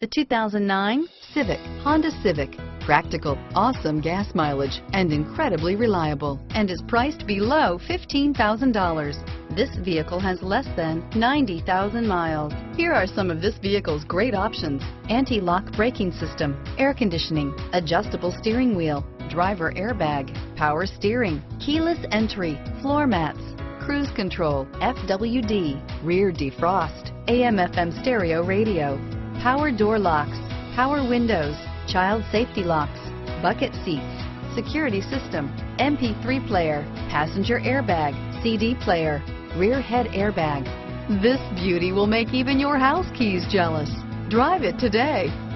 The 2009 Civic, Honda Civic. Practical, awesome gas mileage, and incredibly reliable, and is priced below $15,000. This vehicle has less than 90,000 miles. Here are some of this vehicle's great options: anti-lock braking system, air conditioning, adjustable steering wheel, driver airbag, power steering, keyless entry, floor mats, cruise control, FWD, rear defrost, AM/FM stereo radio, power door locks, power windows, child safety locks, bucket seats, security system, MP3 player, passenger airbag, CD player, rear head airbag. This beauty will make even your house keys jealous. Drive it today.